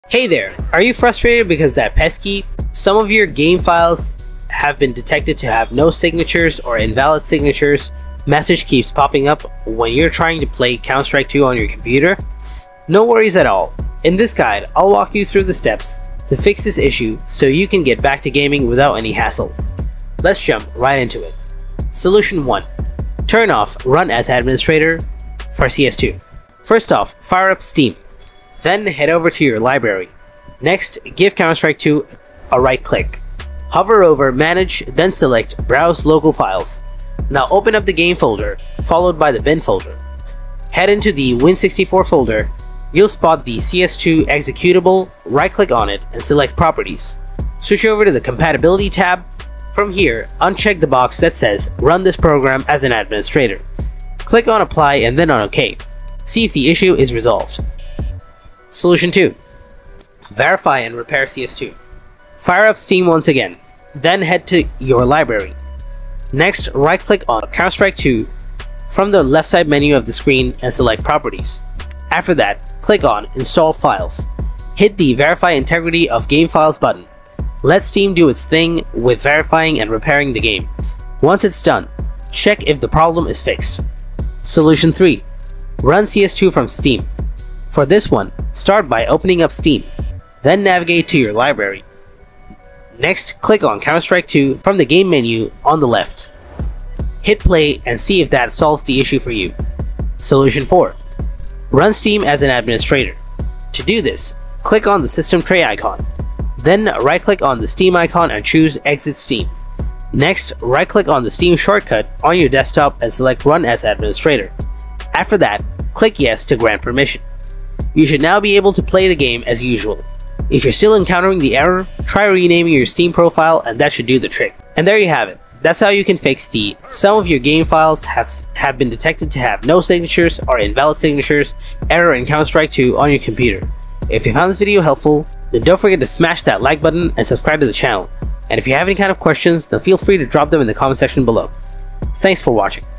Hey there, are you frustrated because that pesky, some of your game files have been detected to have no signatures or invalid signatures message keeps popping up when you're trying to play Counter-Strike 2 on your computer? No worries at all. In this guide, I'll walk you through the steps to fix this issue so you can get back to gaming without any hassle. Let's jump right into it. Solution 1. Turn off Run as Administrator for CS2. First off, fire up Steam. Then head over to your library. Next, give Counter-Strike 2 a right click. Hover over Manage, then select Browse Local Files. Now open up the game folder, followed by the bin folder. Head into the Win64 folder. You'll spot the CS2 executable, right click on it and select Properties. Switch over to the Compatibility tab. From here, uncheck the box that says Run this program as an administrator. Click on Apply and then on OK. See if the issue is resolved. Solution 2. Verify and repair CS2. Fire up Steam once again, then head to your library. Next, right-click on Counter-Strike 2 from the left side menu of the screen and select Properties. After that, click on Install Files. Hit the Verify Integrity of Game Files button. Let Steam do its thing with verifying and repairing the game. Once it's done, check if the problem is fixed. Solution 3. Run CS2 from Steam. For this one, start by opening up Steam, then navigate to your library. Next, click on Counter-Strike 2 from the game menu on the left. Hit play and see if that solves the issue for you. Solution 4. Run Steam as an administrator. To do this, click on the system tray icon. Then right-click on the Steam icon and choose Exit Steam. Next, right-click on the Steam shortcut on your desktop and select Run as Administrator. After that, click Yes to grant permission. You should now be able to play the game as usual. If you're still encountering the error, try renaming your Steam profile and that should do the trick. And there you have it. That's how you can fix the some of your game files have been detected to have no signatures or invalid signatures error in Counter-Strike 2 on your computer. If you found this video helpful, then don't forget to smash that like button and subscribe to the channel. And if you have any kind of questions, then feel free to drop them in the comment section below. Thanks for watching.